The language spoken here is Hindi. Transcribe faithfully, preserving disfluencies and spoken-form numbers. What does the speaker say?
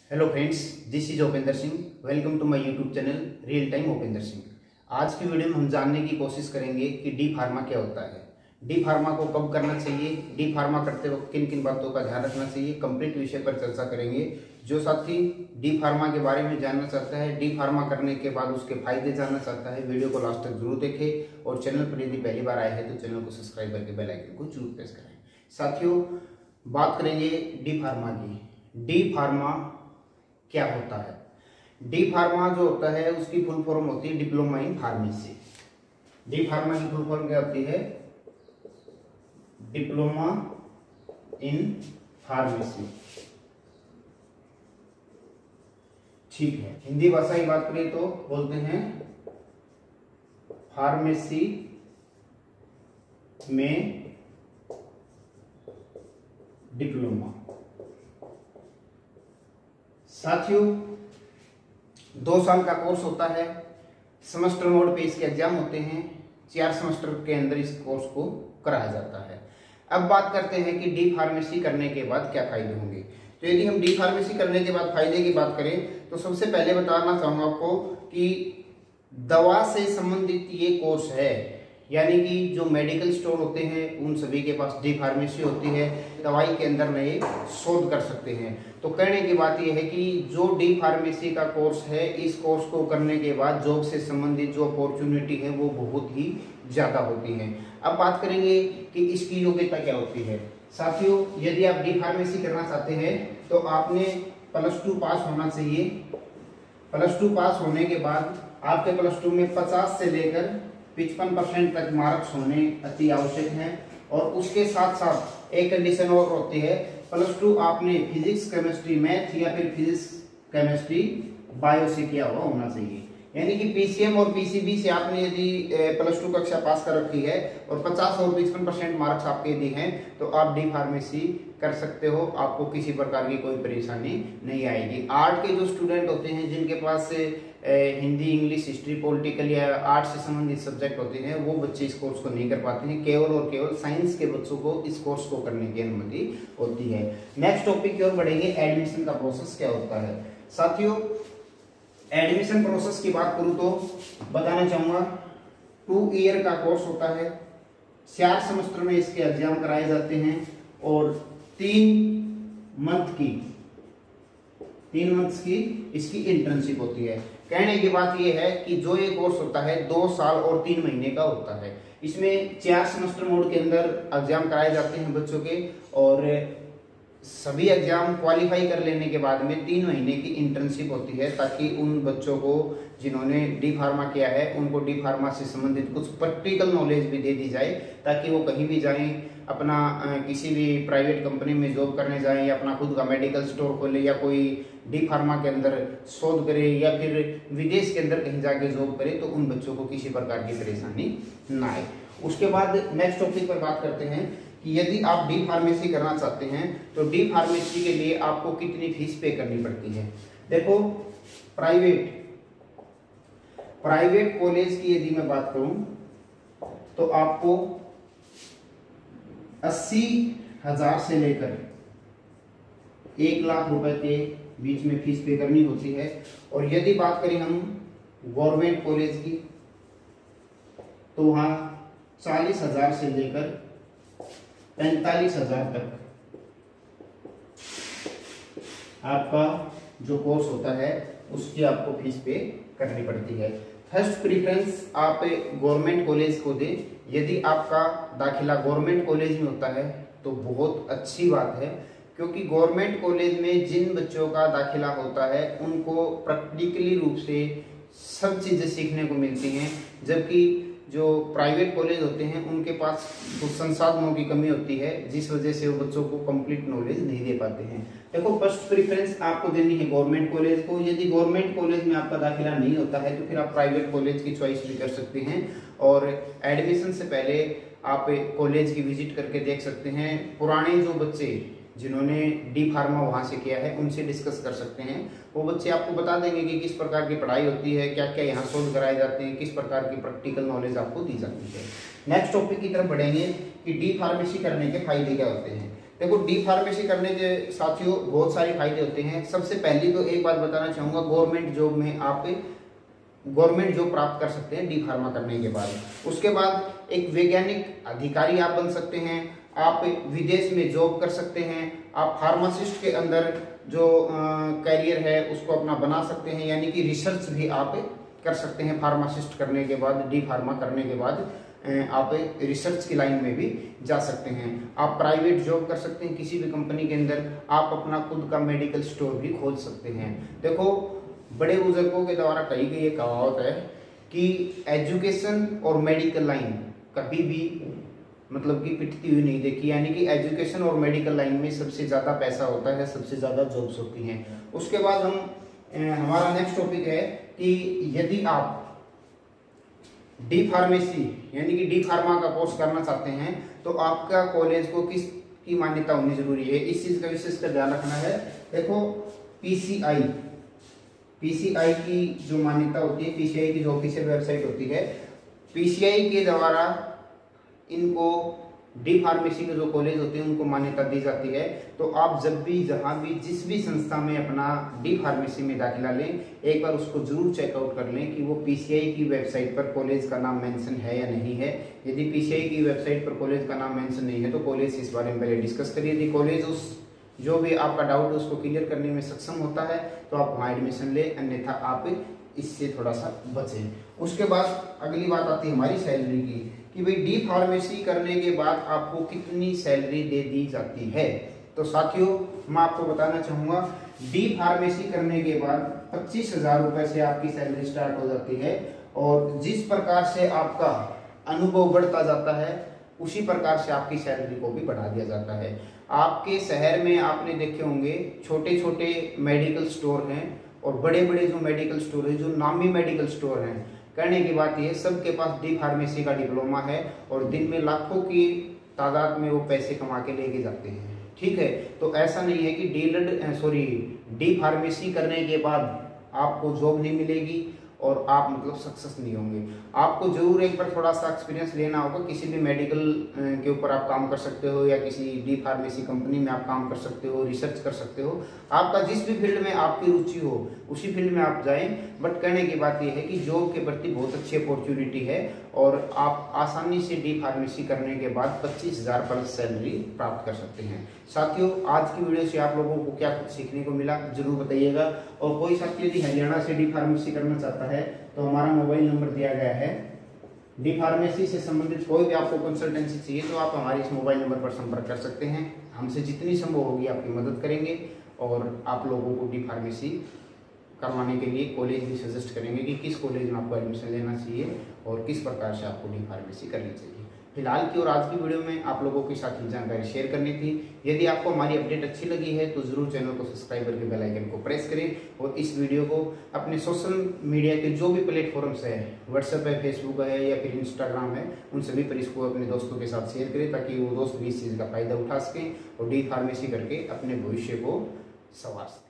Hello friends, this is Upendra Singh. Welcome to my YouTube channel real time Upendra Singh. आज की वीडियो में हम जानने की कोशिश करेंगे कि डी फार्मा क्या होता है, डी फार्मा को कब करना चाहिए, डी फार्मा करते वक्त किन किन बातों का ध्यान रखना चाहिए। कंप्लीट विषय पर चर्चा करेंगे। जो साथी डी फार्मा के बारे में जानना चाहता है, डी फार्मा करने के बाद उसके फायदे जानना चाहता है, वीडियो को लास्ट तक जरूर देखें और चैनल पर यदि पहली बार आए हैं तो चैनल को सब्सक्राइब करके बेल आइकन को जरूर प्रेस करें। साथियों, बात करेंगे डी फार्मा की। डी फार्मा क्या होता है? डी फार्मा जो होता है उसकी फुल फॉर्म होती है diploma in pharmacy. D pharma की फुल फॉर्म क्या होती है? Diploma in pharmacy. ठीक है, हिंदी भाषा की बात करें तो बोलते हैं फार्मेसी में डिप्लोमा। साथियों, दो साल का कोर्स होता है। सेमेस्टर मोड पे इसके एग्जाम होते हैं। चार सेमेस्टर के अंदर इस कोर्स को कराया जाता है। अब बात करते हैं कि डी फार्मेसी करने के बाद क्या फायदे होंगे। तो यदि हम डी फार्मेसी करने के बाद फायदे की बात करें तो सबसे पहले बताना चाहूंगा आपको कि दवा से संबंधित ये कोर्स है, यानी कि जो मेडिकल स्टोर होते हैं उन सभी के पास डी फार्मेसी होती है। दवाई के अंदर नए शोध कर सकते हैं। तो कहने की बात यह है कि जो डी फार्मेसी का कोर्स है, इस कोर्स को करने के बाद जॉब से संबंधित जो अपॉर्चुनिटी है वो बहुत ही ज्यादा होती है। अब बात करेंगे कि इसकी योग्यता क्या होती है। साथियों, यदि आप डी फार्मेसी करना चाहते हैं तो आपने प्लस टू पास होना चाहिए। प्लस टू पास होने के बाद आपके प्लस टू में पचास से लेकर पचपन परसेंट तक मार्क्स होने अति आवश्यक हैं। और उसके साथ साथ एक कंडीशन और होती है, प्लस टू आपने फिजिक्स केमिस्ट्री मैथ या फिर फिजिक्स केमिस्ट्री बायो से किया हुआ होना चाहिए। यानी कि पीसीएम और पीसीबी से आपने यदि प्लस टू कक्षा पास कर रखी है और पचास और पचपन परसेंट मार्क्स आपके यदि हैं तो आप डी फार्मेसी कर सकते हो। आपको किसी प्रकार की कोई परेशानी नहीं आएगी। आर्ट के जो स्टूडेंट होते हैं जिनके पास हिंदी, इंग्लिश, हिस्ट्री, पॉलिटिकल या आर्ट से संबंधित सब्जेक्ट होते हैं वो बच्चे इस कोर्स को नहीं कर पाते हैं। केवल और केवल साइंस के बच्चों को इस कोर्स को करने की अनुमति होती है। नेक्स्ट टॉपिक की ओर बढ़ेंगे, एडमिशन का प्रोसेस क्या होता है। साथियों, एडमिशन प्रोसेस की बात करूं तो बताना चाहूंगा टू ईयर का कोर्स होता है। चार सेमेस्टर में इसके एग्जाम कराए जाते हैं और तीन मंथ की तीन मंथ्स की इसकी इंटर्नशिप होती है। कहने की बात यह है कि जो ये कोर्स होता है दो साल और तीन महीने का होता है। इसमें चार सेमेस्टर मोड के अंदर एग्जाम कराए जाते हैं बच्चों के और सभी एग्जाम क्वालिफाई कर लेने के बाद में तीन महीने की इंटर्नशिप होती है, ताकि उन बच्चों को जिन्होंने डी फार्मा किया है उनको डी फार्मा से संबंधित कुछ प्रैक्टिकल नॉलेज भी दे दी जाए, ताकि वो कहीं भी जाएं, अपना किसी भी प्राइवेट कंपनी में जॉब करने जाएं या अपना खुद का मेडिकल स्टोर खोले या कोई डी फार्मा के अंदर शोध करे या फिर विदेश के अंदर कहीं जाके जॉब करे, तो उन बच्चों को किसी प्रकार की परेशानी ना आए। उसके बाद नेक्स्ट टॉपिक पर बात करते हैं कि यदि आप डी फार्मेसी करना चाहते हैं तो डी फार्मेसी के लिए आपको कितनी फीस पे करनी पड़ती है। देखो, प्राइवेट प्राइवेट कॉलेज की यदि मैं बात करूं तो आपको अस्सी हजार से लेकर एक लाख रुपए के बीच में फीस पे करनी होती है। और यदि बात करें हम गवर्नमेंट कॉलेज की तो वहां चालीस हजार से लेकर पैंतालीस हजार तक आपका जो कोर्स होता है उसकी आपको फीस पे करनी पड़ती है। फर्स्ट प्रीफरेंस आप गवर्नमेंट कॉलेज को दें। यदि आपका दाखिला गवर्नमेंट कॉलेज में होता है तो बहुत अच्छी बात है, क्योंकि गवर्नमेंट कॉलेज में जिन बच्चों का दाखिला होता है उनको प्रैक्टिकली रूप से सब चीजें सीखने को मिलती हैं, जबकि जो प्राइवेट कॉलेज होते हैं उनके पास कुछ संसाधनों की कमी होती है, जिस वजह से वो बच्चों को कंप्लीट नॉलेज नहीं दे पाते हैं। देखो, फर्स्ट प्रेफरेंस आपको देनी है गवर्नमेंट कॉलेज को। यदि गवर्नमेंट कॉलेज में आपका दाखिला नहीं होता है तो फिर आप प्राइवेट कॉलेज की चॉइस भी कर सकते हैं और एडमिशन से पहले आप कॉलेज की विजिट करके देख सकते हैं। पुराने जो बच्चे जिन्होंने डी फार्मा वहां से किया है उनसे डिस्कस कर सकते हैं। वो बच्चे आपको बता देंगे कि किस प्रकार की पढ़ाई होती है, क्या क्या यहाँ शोध कराए जाते हैं, किस प्रकार की प्रैक्टिकल नॉलेज आपको दी जाती है। नेक्स्ट टॉपिक की तरफ बढ़ेंगे कि डी फार्मेसी करने के फायदे क्या होते हैं। देखो डी फार्मेसी करने के साथियों बहुत सारे फायदे होते हैं। सबसे पहली तो एक बात बताना चाहूंगा, गवर्नमेंट जॉब में आप गवर्नमेंट जॉब प्राप्त कर सकते हैं डी फार्मा करने के बाद। उसके बाद एक वैज्ञानिक अधिकारी आप बन सकते हैं, आप विदेश में जॉब कर सकते हैं, आप फार्मासिस्ट के अंदर जो कैरियर है उसको अपना बना सकते हैं, यानी कि रिसर्च भी आप कर सकते हैं फार्मासिस्ट करने के बाद। डी फार्मा करने के बाद आप रिसर्च की लाइन में भी जा सकते हैं। आप प्राइवेट जॉब कर सकते हैं किसी भी कंपनी के अंदर, आप अपना खुद का मेडिकल स्टोर भी खोल सकते हैं। देखो बड़े बुजुर्गों के द्वारा कही गई ये कहावत है कि एजुकेशन और मेडिकल लाइन कभी भी मतलब कि पिटती हुई नहीं देखी, यानी कि एजुकेशन और मेडिकल लाइन में सबसे ज्यादा पैसा होता है, सबसे ज्यादा जॉब्स होती हैं। उसके बाद हम हमारा नेक्स्ट टॉपिक है कि यदि आप डी फार्मेसी यानी कि डी फार्मा का कोर्स करना चाहते हैं तो आपका कॉलेज को किस की मान्यता होनी जरूरी है, इस चीज का विशेष कर ध्यान रखना है। देखो पीसीआई पीसीआई की जो मान्यता होती है, पीसीआई की जो ऑफिशियल वेबसाइट होती है, पीसीआई के द्वारा इनको डी फार्मेसी के जो कॉलेज होते हैं उनको मान्यता दी जाती है। तो आप जब भी जहां भी जिस भी संस्था में अपना डी फार्मेसी में दाखिला लें, एक बार उसको जरूर चेकआउट कर लें कि वो पीसीआई की वेबसाइट पर कॉलेज का नाम मेंशन है या नहीं है। यदि पीसीआई की वेबसाइट पर कॉलेज का नाम मेंशन नहीं है तो कॉलेज इस बारे में पहले डिस्कस करिए। यदि कॉलेज उस जो भी आपका डाउट है उसको क्लियर करने में सक्षम होता है तो आप वहाँ एडमिशन ले, अन्यथा आप इससे थोड़ा सा बचें। उसके बाद अगली बात आती है हमारी सैलरी की कि भाई डी फार्मेसी करने के बाद आपको कितनी सैलरी दे दी जाती है। तो साथियों मैं आपको बताना चाहूंगा, डी फार्मेसी करने के बाद पच्चीस हजार रुपए से आपकी सैलरी स्टार्ट हो जाती है और जिस प्रकार से आपका अनुभव बढ़ता जाता है उसी प्रकार से आपकी सैलरी को भी बढ़ा दिया जाता है। आपके शहर में आपने देखे होंगे छोटे छोटे मेडिकल स्टोर हैं और बड़े बड़े जो मेडिकल स्टोर है, जो नामी मेडिकल स्टोर हैं, कहने की बात यह सबके पास डी फार्मेसी का डिप्लोमा है और दिन में लाखों की तादाद में वो पैसे कमा के लेके जाते हैं। ठीक है, तो ऐसा नहीं है कि डीलर सॉरी डी फार्मेसी करने के बाद आपको जॉब नहीं मिलेगी और आप मतलब सक्सेस नहीं होंगे। आपको जरूर एक बार थोड़ा सा एक्सपीरियंस लेना होगा, किसी भी मेडिकल के ऊपर आप काम कर सकते हो या किसी डी फार्मेसी कंपनी में आप काम कर सकते हो, रिसर्च कर सकते हो। आपका जिस भी फील्ड में आपकी रुचि हो उसी फील्ड में आप जाएं। बट कहने की बात यह है कि जॉब के प्रति बहुत अच्छी अपॉर्चुनिटी है और आप आसानी से डी फार्मेसी करने के बाद पच्चीस हजार पर सैलरी प्राप्त कर सकते हैं। साथियों आज की वीडियो से आप लोगों को क्या कुछ सीखने को मिला जरूर बताइएगा। और कोई साथी यदि हरियाणा से डी फार्मेसी करना चाहता है तो हमारा मोबाइल नंबर दिया गया है। डी फार्मेसी से संबंधित कोई भी आपको कंसल्टेंसी चाहिए तो आप हमारे इस मोबाइल नंबर पर संपर्क कर सकते हैं। हमसे जितनी संभव होगी आपकी मदद करेंगे और आप लोगों को डी फार्मेसी करवाने के लिए कॉलेज भी सजेस्ट करेंगे कि किस कॉलेज में आपको एडमिशन लेना चाहिए और किस प्रकार से आपको डी फार्मेसी करनी चाहिए। फिलहाल की और आज की वीडियो में आप लोगों के साथ ये जानकारी शेयर करनी थी। यदि आपको हमारी अपडेट अच्छी लगी है तो जरूर चैनल को सब्सक्राइब करके बेल आइकन को प्रेस करें और इस वीडियो को अपने सोशल मीडिया के जो भी प्लेटफॉर्म्स है, व्हाट्सएप है, फेसबुक है या फिर इंस्टाग्राम है, उन सभी पर इसको अपने दोस्तों के साथ शेयर करें ताकि वो दोस्त भी इस चीज़ का फायदा उठा सकें और डी फार्मेसी करके अपने भविष्य को संवार सकें।